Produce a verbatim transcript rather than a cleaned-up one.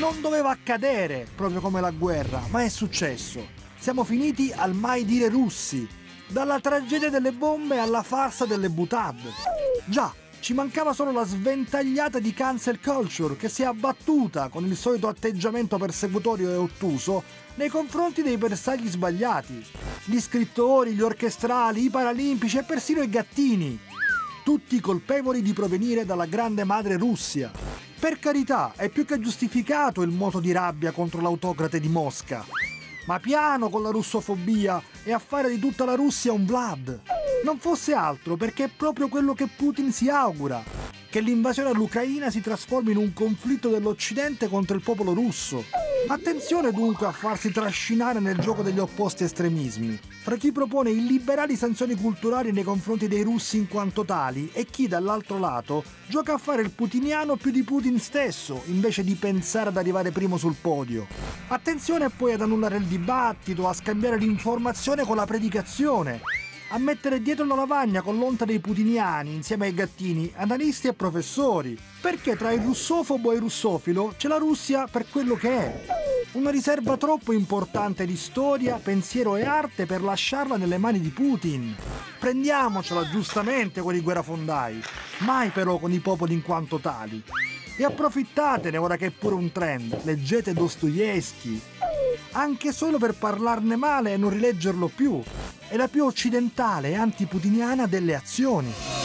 Non doveva accadere, proprio come la guerra, ma è successo. Siamo finiti al mai dire russi, dalla tragedia delle bombe alla farsa delle butad. Già, ci mancava solo la sventagliata di cancel culture che si è abbattuta con il solito atteggiamento persecutorio e ottuso nei confronti dei bersagli sbagliati. Gli scrittori, gli orchestrali, i paralimpici e persino i gattini. Tutti colpevoli di provenire dalla grande madre Russia. Per carità, è più che giustificato il moto di rabbia contro l'autocrate di Mosca. Ma piano con la russofobia e a fare di tutta la Russia un Vlad. Non fosse altro perché è proprio quello che Putin si augura, che l'invasione all'Ucraina si trasformi in un conflitto dell'Occidente contro il popolo russo. Attenzione dunque a farsi trascinare nel gioco degli opposti estremismi, fra chi propone illiberali sanzioni culturali nei confronti dei russi in quanto tali e chi dall'altro lato gioca a fare il putiniano più di Putin stesso, invece di pensare ad arrivare primo sul podio. Attenzione poi ad annullare il dibattito, a scambiare l'informazione con la predicazione, a mettere dietro la lavagna con l'onta dei putiniani insieme ai gattini, analisti e professori, perché tra il russofobo e il russofilo c'è la Russia per quello che è. Una riserva troppo importante di storia, pensiero e arte per lasciarla nelle mani di Putin. Prendiamocela giustamente con i guerrafondai, mai però con i popoli in quanto tali. E approfittatene ora che è pure un trend, leggete Dostoevskij. Anche solo per parlarne male e non rileggerlo più. È la più occidentale e antiputiniana delle azioni.